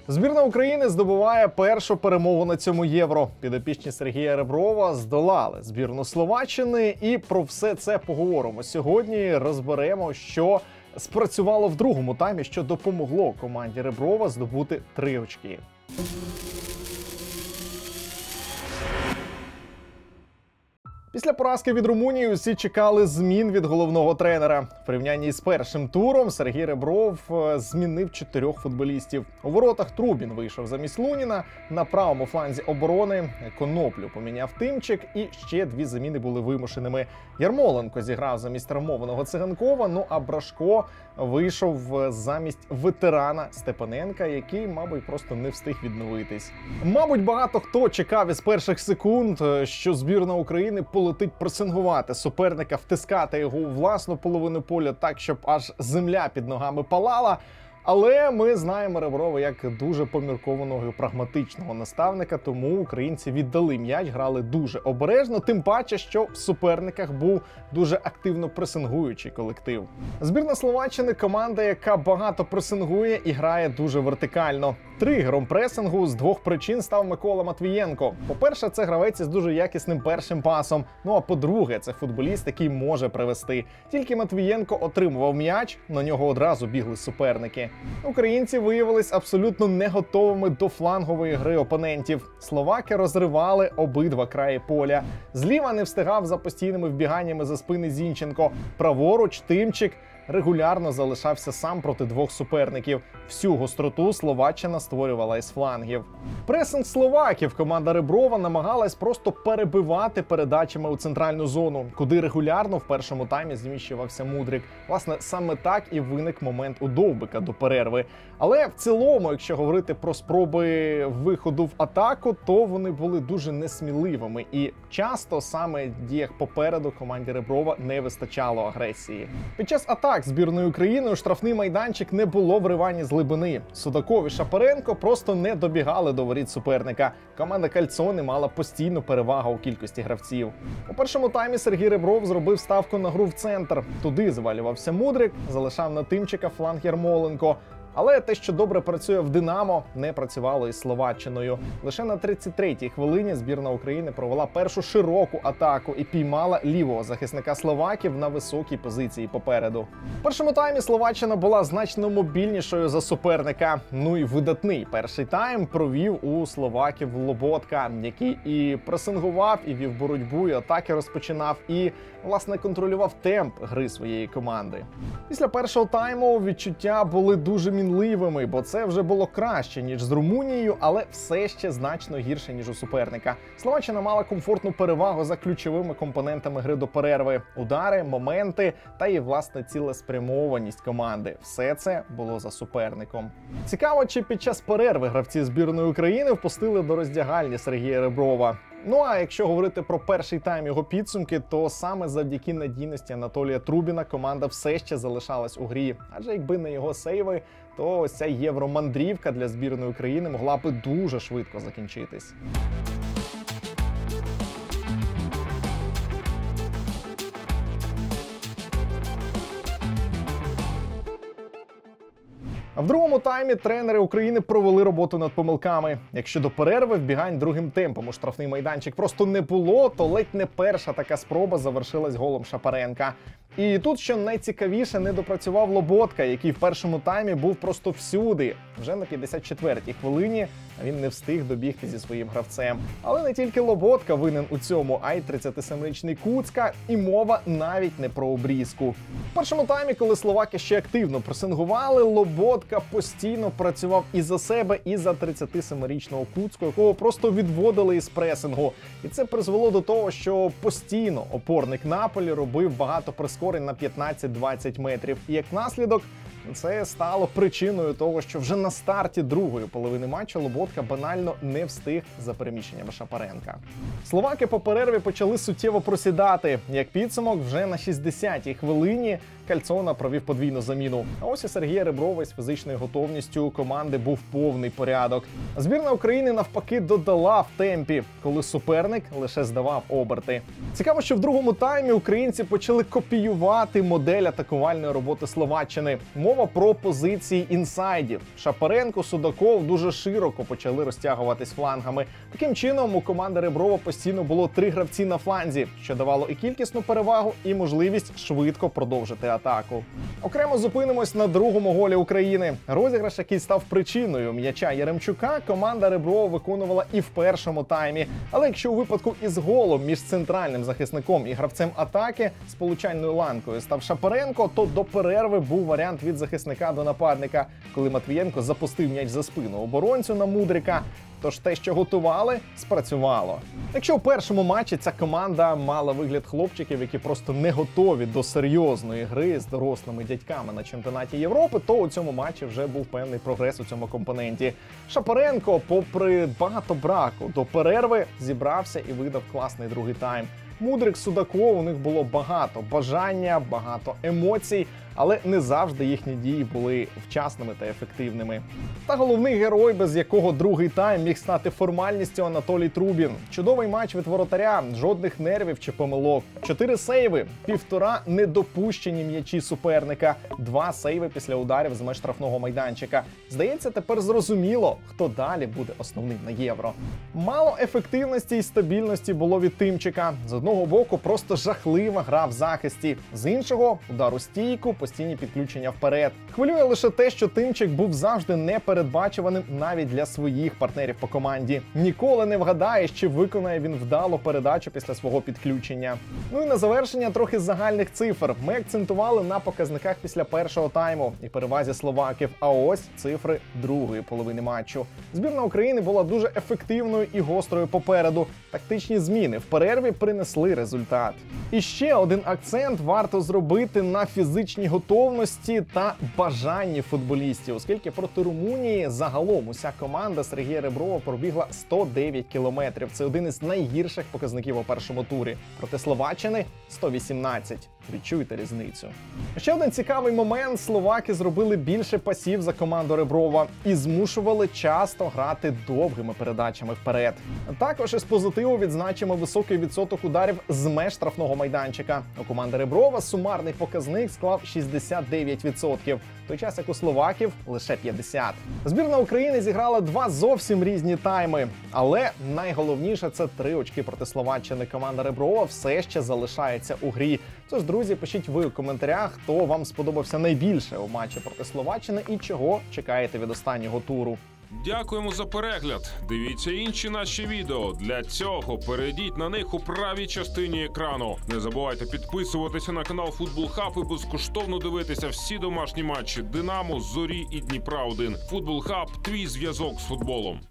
Збірна України здобуває першу перемогу на цьому Євро. Підопічні Сергія Реброва здолали збірну Словаччини, і про все це поговоримо сьогодні. Розберемо, що спрацювало в другому таймі, що допомогло команді Реброва здобути 3 очки. Після поразки від Румунії усі чекали змін від головного тренера. В порівнянні з першим туром Сергій Ребров змінив 4 футболістів. У воротах Трубін вийшов замість Луніна, на правому фланзі оборони Коноплю поміняв Тимчик, і ще 2 заміни були вимушеними. Ярмоленко зіграв замість травмованого Циганкова, ну а Брашко вийшов замість ветерана Степаненка, який, мабуть, просто не встиг відновитись. Мабуть, багато хто чекав із перших секунд, що збірна України полетить пресингувати суперника, втискати його у власну половину поля так, щоб аж земля під ногами палала. Але ми знаємо Реброва як дуже поміркованого і прагматичного наставника, тому українці віддали м'яч, грали дуже обережно, тим паче, що в суперниках був дуже активно пресингуючий колектив. Збірна Словаччини – команда, яка багато пресингує і грає дуже вертикально. Тригером пресингу з 2 причин став Микола Матвієнко. По-перше, це гравець із дуже якісним першим пасом. Ну а по-друге, це футболіст, який може привести. Тільки Матвієнко отримував м'яч, на нього одразу бігли суперники. Українці виявились абсолютно не готовими до флангової гри опонентів. Словаки розривали обидва краї поля. Зліва не встигав за постійними вбіганнями за спини Зінченко. Праворуч Тимчик регулярно залишався сам проти 2 суперників. Всю гостроту Словаччина створювала із флангів. Пресинг словаків команда Реброва намагалась просто перебивати передачами у центральну зону, куди регулярно в першому таймі зміщувався Мудрик. Власне, саме так і виник момент у Довбика до перерви. Але в цілому, якщо говорити про спроби виходу в атаку, то вони були дуже несміливими. І часто саме в діях попереду команді Реброва не вистачало агресії. Під час атак збірної України у штрафний майданчик не було вривання з глибини. Судаков і Шапаренко просто не добігали до воріт суперника. Команда Кальцони мала постійну перевагу у кількості гравців. У першому таймі Сергій Ребров зробив ставку на гру в центр. Туди звалювався Мудрик, залишав на Тимчика фланг Ярмоленко. Але те, що добре працює в «Динамо», не працювало із Словаччиною. Лише на 33-й хвилині збірна України провела першу широку атаку і піймала лівого захисника словаків на високій позиції попереду. В першому таймі Словаччина була значно мобільнішою за суперника. Ну і видатний перший тайм провів у словаків Лоботка, який і пресингував, і вів боротьбу, і атаки розпочинав, і, власне, контролював темп гри своєї команди. Після першого тайму відчуття були дуже мінливими, бо це вже було краще, ніж з Румунією, але все ще значно гірше, ніж у суперника. Словаччина мала комфортну перевагу за ключовими компонентами гри до перерви. Удари, моменти та і, власне, цілеспрямованість команди. Все це було за суперником. Цікаво, чи під час перерви гравці збірної України впустили до роздягальні Сергія Реброва. Ну а якщо говорити про перший тайм його підсумки, то саме завдяки надійності Анатолія Трубіна команда все ще залишалась у грі. Адже якби не його сейви, то ось ця євромандрівка для збірної України могла би дуже швидко закінчитись. А в другому таймі тренери України провели роботу над помилками. Якщо до перерви вбігань другим темпом у штрафний майданчик просто не було, то ледь не перша така спроба завершилась голом Шапаренка. І тут, що найцікавіше, не допрацював Лоботка, який в першому таймі був просто всюди. Вже на 54-й хвилині він не встиг добігти зі своїм гравцем. Але не тільки Лоботка винен у цьому, а й 37-річний Куцка, і мова навіть не про обрізку. В першому таймі, коли словаки ще активно пресингували, Лоботка постійно працював і за себе, і за 37-річного Куцку, якого просто відводили із пресингу. І це призвело до того, що постійно опорник Наполі робив багато прескорень на 15-20 метрів. І як наслідок, це стало причиною того, що вже на старті другої половини матчу Лоботка банально не встиг за переміщеннями Шапаренка. Словаки по перерві почали суттєво просідати. Як підсумок, вже на 60-й хвилині Кальцона провів подвійну заміну. А ось і Сергія Реброва з фізичною готовністю команди був повний порядок. Збірна України навпаки додала в темпі, коли суперник лише здавав оберти. Цікаво, що в другому таймі українці почали копіювати модель атакувальної роботи Словаччини. Мова про позиції інсайдів. Шапаренко, Судаков дуже широко почали розтягуватись флангами. Таким чином, у команди Реброва постійно було 3 гравці на фланзі, що давало і кількісну перевагу, і можливість швидко продовжити атаку. Окремо зупинимось на другому голі України. Розіграш, який став причиною м'яча Яремчука, команда Реброва виконувала і в першому таймі. Але якщо у випадку із голом між центральним захисником і гравцем атаки сполучальною ланкою став Шапаренко, то до перерви був варіант від захисника до нападника, коли Матвієнко запустив м'яч за спину оборонцю на Мудрика. Тож те, що готували, спрацювало. Якщо у першому матчі ця команда мала вигляд хлопчиків, які просто не готові до серйозної гри з дорослими дядьками на чемпіонаті Європи, то у цьому матчі вже був певний прогрес у цьому компоненті. Шапаренко, попри багато браку, до перерви зібрався і видав класний другий тайм. Мудрик, Судаков, у них було багато бажання, багато емоцій, але не завжди їхні дії були вчасними та ефективними. Та головний герой, без якого другий тайм міг стати формальністю, Анатолій Трубін. Чудовий матч від воротаря, жодних нервів чи помилок. 4 сейви, 1,5 недопущені м'ячі суперника, 2 сейви після ударів з меж штрафного майданчика. Здається, тепер зрозуміло, хто далі буде основним на Євро. Мало ефективності і стабільності було від Тимчика. З одного боку, просто жахлива гра в захисті. З іншого – удар у стійку, постійні підключення вперед. Хвилює лише те, що Тимчик був завжди непередбачуваним навіть для своїх партнерів по команді. Ніколи не вгадаєш, чи виконає він вдало передачу після свого підключення. Ну і на завершення трохи загальних цифр. Ми акцентували на показниках після першого тайму і перевазі словаків. А ось цифри другої половини матчу. Збірна України була дуже ефективною і гострою попереду. Тактичні зміни в перерві принесли результат. І ще один акцент варто зробити на фізичній готовності та бажанні футболістів, оскільки проти Румунії загалом уся команда Сергія Реброва пробігла 109 кілометрів. Це один із найгірших показників у першому турі. Проти Словаччини – 118. Відчуйте різницю. Ще один цікавий момент. Словаки зробили більше пасів за команду Реброва і змушували часто грати довгими передачами вперед. Також із позитиву відзначимо високий відсоток ударів з меж штрафного майданчика. У команди Реброва сумарний показник склав 69%, в той час як у словаків лише 50%. Збірна України зіграла 2 зовсім різні тайми, але найголовніше – це 3 очки проти Словаччини. Команда Реброва все ще залишається у грі. Тож, друзі, пишіть ви у коментарях, хто вам сподобався найбільше у матчі проти Словаччини і чого чекаєте від останнього туру. Дякуємо за перегляд. Дивіться інші наші відео. Для цього перейдіть на них у правій частині екрану. Не забувайте підписуватися на канал Футбол Хаб і безкоштовно дивитися всі домашні матчі Динамо, Зорі і Дніпра 1. Футбол Хаб – твій зв'язок з футболом.